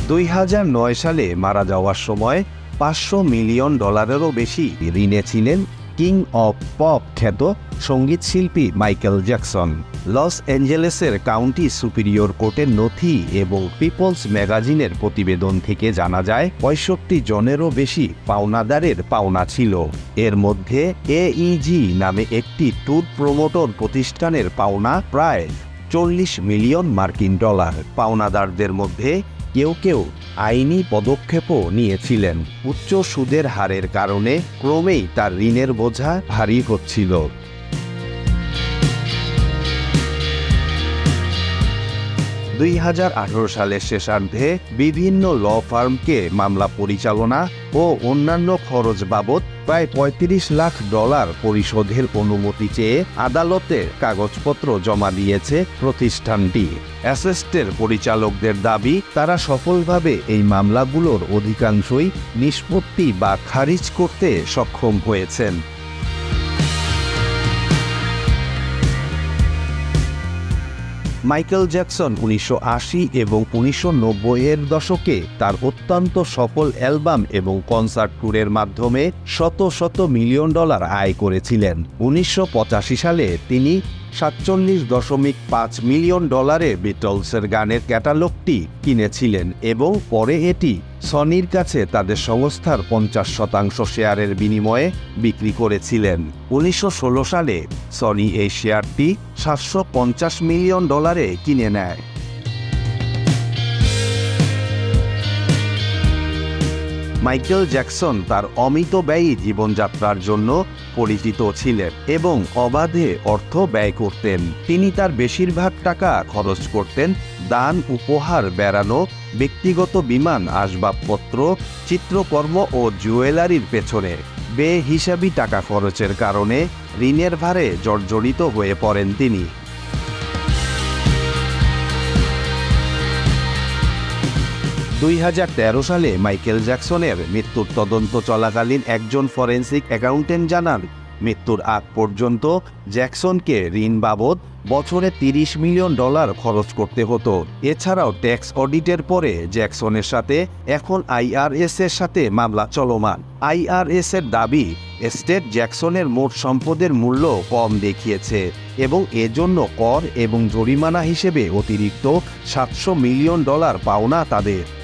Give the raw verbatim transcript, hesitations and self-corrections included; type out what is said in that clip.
দুই হাজার নয় সালে মারা যাওয়ার সময় পাঁচশো মিলিয়ন ডলারেরও বেশি ঋণে ছিলেন কিং অব পপ খ্যাত সঙ্গীতশিল্পী মাইকেল জ্যাকসন। লস অ্যাঞ্জেলেসের কাউন্টি সুপিরিয়র কোর্টের নথি এবং পিপলস ম্যাগাজিনের প্রতিবেদন থেকে জানা যায় পঁয়ষট্টি জনেরও বেশি পাওনাদারের পাওনা ছিল। এর মধ্যে এইজি নামে একটি ট্যুর প্রমোটর প্রতিষ্ঠানের পাওনা প্রায় চল্লিশ মিলিয়ন মার্কিন ডলার। পাওনাদারদের মধ্যে কেউ কেউ আইনি পদক্ষেপও নিয়েছিলেন। উচ্চ সুদের হারের কারণে ক্রমেই তার ঋণের বোঝা ভারী হচ্ছিল। দুই হাজার আঠারো সালের শেষার্ধে বিভিন্ন ল ফার্মকে মামলা পরিচালনা ও অন্যান্য খরচ বাবদ প্রায় পঁয়ত্রিশ লাখ ডলার পরিশোধের অনুমতি চেয়ে আদালতে কাগজপত্র জমা দিয়েছে প্রতিষ্ঠানটি। অ্যাসেস্টের পরিচালকদের দাবি, তারা সফলভাবে এই মামলাগুলোর অধিকাংশই নিষ্পত্তি বা খারিজ করতে সক্ষম হয়েছেন। মাইকেল জ্যাকসন উনিশশো আশি এবং উনিশশো নব্বই এর দশকে তার অত্যন্ত সফল অ্যালবাম এবং কনসার্ট ট্যুরের মাধ্যমে শত শত মিলিয়ন ডলার আয় করেছিলেন। উনিশশো পঁচাশি সালে তিনি সাতচল্লিশ দশমিক পাঁচ মিলিয়ন ডলারে বিটলসের গানের ক্যাটালগটি কিনেছিলেন এবং পরে এটি সনির কাছে তাদের সংস্থার পঞ্চাশ শতাংশ শেয়ারের বিনিময়ে বিক্রি করেছিলেন। উনিশশো ষোলো সালে সনি এই শেয়ারটি সাতশো পঞ্চাশ মিলিয়ন ডলারে কিনে নেয়। মাইকেল জ্যাকসন তার অমিতব্যয়ী জীবনযাত্রার জন্য পরিচিত ছিলেন এবং অবাধে অর্থ ব্যয় করতেন। তিনি তার বেশিরভাগ টাকা খরচ করতেন দান, উপহার, বেড়ানো, ব্যক্তিগত বিমান, আসবাবপত্র, চিত্রকর্ম ও জুয়েলারির পেছনে। বেহিসাবি টাকা খরচের কারণে ঋণের ভারে জর্জরিত হয়ে পড়েন তিনি। দুই হাজার তেরো সালে মাইকেল জ্যাকসনের মৃত্যুর তদন্ত চলাকালীন একজন ফরেনসিক অ্যাকাউন্টেন্ট জানান, মৃত্যুর আগ পর্যন্ত জ্যাকসনকে ঋণ বাবদ বছরে তিরিশ মিলিয়ন ডলার খরচ করতে হতো। এছাড়াও ট্যাক্স অডিটের পরে জ্যাকসনের সাথে এখন আইআরএস এর সাথে মামলা চলমান। আইআরএস এর দাবি, এস্টেট জ্যাকসনের মোট সম্পদের মূল্য কম দেখিয়েছে এবং এজন্য কর এবং জরিমানা হিসেবে অতিরিক্ত সাতশো মিলিয়ন ডলার পাওনা তাদের।